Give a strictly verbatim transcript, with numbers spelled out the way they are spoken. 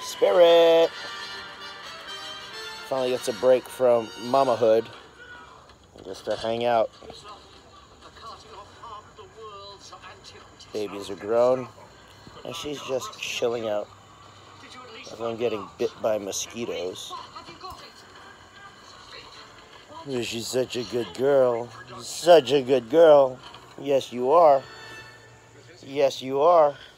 Spirit finally gets a break from mamahood just to hang out. Babies are grown, and she's just chilling out. I'm getting bit by mosquitoes. She's such a good girl. Such a good girl. Yes, you are. Yes, you are.